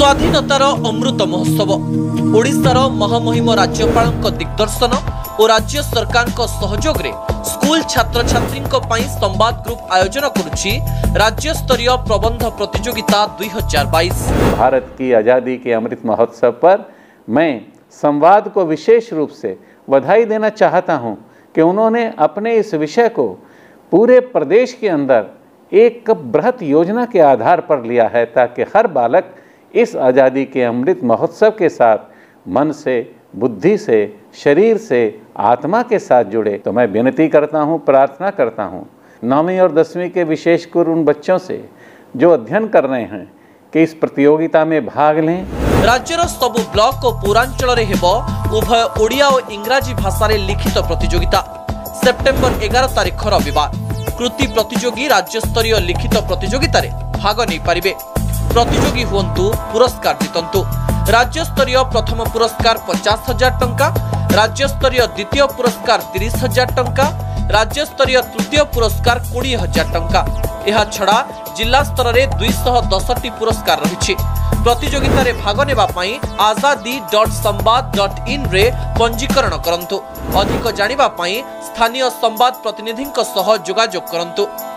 स्वाधीनतार अमृत महोत्सव ओडिशार महामहिम राज्यपाल दिग्दर्शन और राज्य सरकार सहयोग रे स्कूल छात्र छात्री संवाद ग्रुप आयोजन करुछि राज्य स्तरीय प्रबंध प्रतियोगिता 2022। भारत की आज़ादी के अमृत महोत्सव पर मैं संवाद को विशेष रूप से बधाई देना चाहता हूं कि उन्होंने अपने इस विषय को पूरे प्रदेश के अंदर एक बृहत योजना के आधार पर लिया है ताकि हर बालक इस आज़ादी के अमृत महोत्सव के साथ मन से, बुद्धि से, शरीर से, आत्मा के साथ जुड़े। तो मैं विनती करता हूं, प्रार्थना करता हूं 9वीं और 10वीं के विशेषकर उन बच्चों से जो अध्ययन कर रहे हैं कि इस प्रतियोगिता में भाग लें। राज्यर सबु ब्लॉक और पौरांचल रे हेबो उभय ओडिया और इंग्राजी भाषा रे लिखित प्रतियोगिता। सेप्टेम्बर 11 तारिख रविवार कृति प्रतियोगी राज्य स्तरीय लिखित प्रतियोगिता रे भाग नहीं पारिबे। प्रतियोगी हुंतु, पुरस्कार जितंतु। राज्य स्तरीय प्रथम पुरस्कार 50,000 टंका, राज्य स्तरीय द्वितीय पुरस्कार 30,000 टंका, राज्य स्तरीय तृतीय पुरस्कार 20,000 टंका। यह छड़ा जिला स्तर रे 210टी पुरस्कार रहिछि। प्रतियोगिता रे भाग नेबा पई azadi.samvad.in रे पंजीकरण करंतु। अधिक जानिबा पई स्थानीय संवाद प्रतिनिधिंक सह जोगाजोग करंतु।